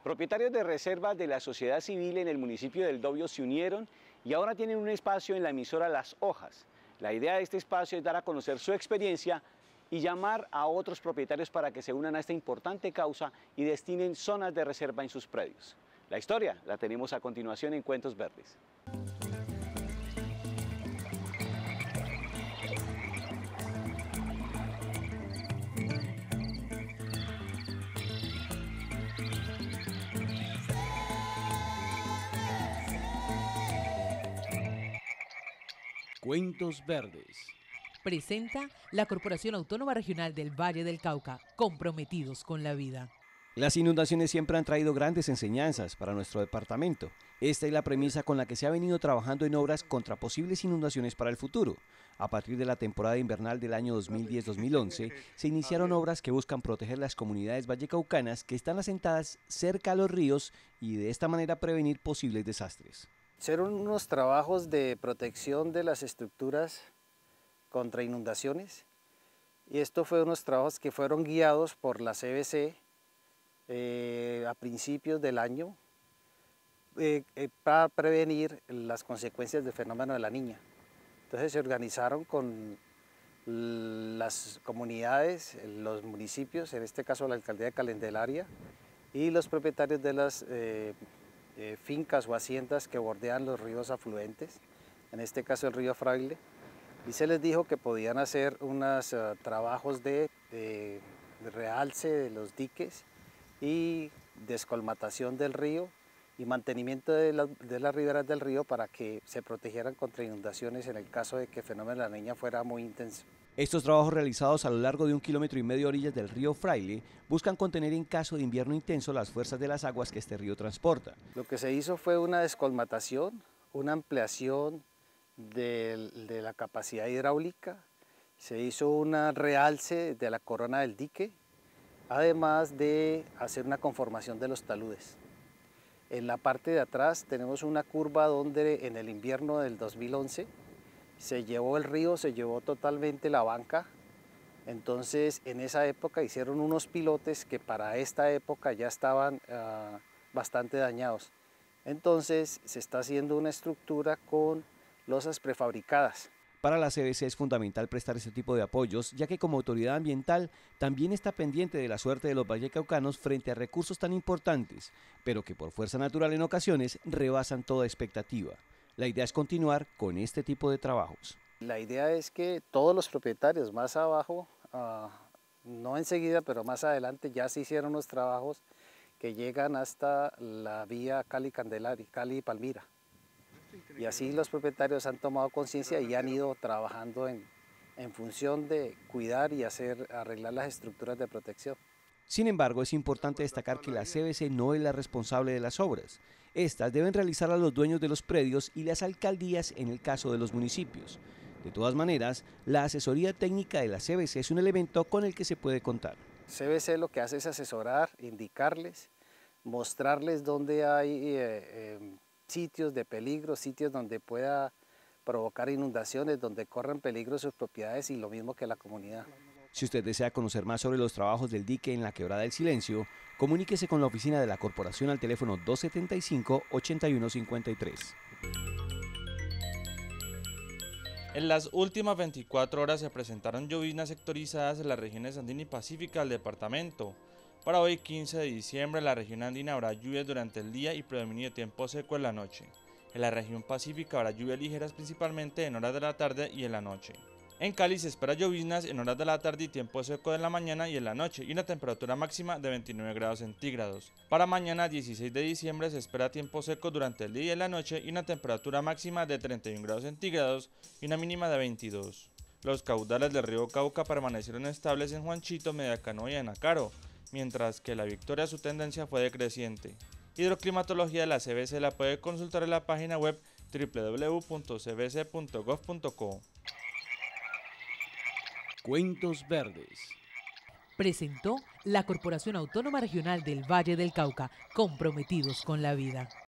Propietarios de reservas de la sociedad civil en el municipio del Dobio se unieron y ahora tienen un espacio en la emisora Las Hojas. La idea de este espacio es dar a conocer su experiencia y llamar a otros propietarios para que se unan a esta importante causa y destinen zonas de reserva en sus predios. La historia la tenemos a continuación en Cuentos Verdes. Cuentos Verdes. Presenta la Corporación Autónoma Regional del Valle del Cauca, comprometidos con la vida. Las inundaciones siempre han traído grandes enseñanzas para nuestro departamento. Esta es la premisa con la que se ha venido trabajando en obras contra posibles inundaciones para el futuro. A partir de la temporada invernal del año 2010-2011, se iniciaron obras que buscan proteger las comunidades vallecaucanas que están asentadas cerca a los ríos y de esta manera prevenir posibles desastres. Hicieron unos trabajos de protección de las estructuras contra inundaciones y esto fue unos trabajos que fueron guiados por la CBC a principios del año para prevenir las consecuencias del fenómeno de la Niña. Entonces se organizaron con las comunidades, los municipios, en este caso la alcaldía de Candelaria, y los propietarios de las fincas o haciendas que bordean los ríos afluentes, en este caso el río Fraile, y se les dijo que podían hacer unos trabajos de realce de los diques y descolmatación del río y mantenimiento de las riberas del río para que se protegieran contra inundaciones en el caso de que el fenómeno de la Niña fuera muy intenso. Estos trabajos realizados a lo largo de 1,5 kilómetros a orillas del río Fraile buscan contener en caso de invierno intenso las fuerzas de las aguas que este río transporta. Lo que se hizo fue una descolmatación, una ampliación de la capacidad hidráulica, se hizo un realce de la corona del dique, además de hacer una conformación de los taludes. En la parte de atrás tenemos una curva donde en el invierno del 2011 se llevó el río, se llevó totalmente la banca, entonces en esa época hicieron unos pilotes que para esta época ya estaban bastante dañados. Entonces se está haciendo una estructura con losas prefabricadas. Para la CBC es fundamental prestar este tipo de apoyos, ya que como autoridad ambiental también está pendiente de la suerte de los vallecaucanos frente a recursos tan importantes, pero que por fuerza natural en ocasiones rebasan toda expectativa. La idea es continuar con este tipo de trabajos. La idea es que todos los propietarios más abajo, no enseguida, pero más adelante ya se hicieron los trabajos que llegan hasta la vía Cali-Candelaria, Cali-Palmira. Y así los propietarios han tomado conciencia y han ido trabajando en función de cuidar y arreglar las estructuras de protección. Sin embargo, es importante destacar que la CBC no es la responsable de las obras. Estas deben realizarlas los dueños de los predios y las alcaldías en el caso de los municipios. De todas maneras, la asesoría técnica de la CBC es un elemento con el que se puede contar. CBC lo que hace es asesorar, indicarles, mostrarles dónde hay sitios de peligro, sitios donde pueda provocar inundaciones, donde corren peligro sus propiedades y lo mismo que la comunidad. Si usted desea conocer más sobre los trabajos del dique en la Quebrada del Silencio, comuníquese con la oficina de la corporación al teléfono 275-8153. En las últimas 24 horas se presentaron lloviznas sectorizadas en las regiones andina y pacífica del departamento. Para hoy 15 de diciembre en la región andina habrá lluvias durante el día y predominio de tiempo seco en la noche. En la región pacífica habrá lluvias ligeras principalmente en horas de la tarde y en la noche. En Cali se espera lloviznas en horas de la tarde y tiempo seco en la mañana y en la noche y una temperatura máxima de 29 grados centígrados. Para mañana 16 de diciembre se espera tiempo seco durante el día y en la noche y una temperatura máxima de 31 grados centígrados y una mínima de 22. Los caudales del río Cauca permanecieron estables en Juanchito, Mediacano y Anacaro, mientras que la Victoria su tendencia fue decreciente. Hidroclimatología de la CBC la puede consultar en la página web www.cbc.gov.co. Cuentos Verdes. Presentó la Corporación Autónoma Regional del Valle del Cauca, comprometidos con la vida.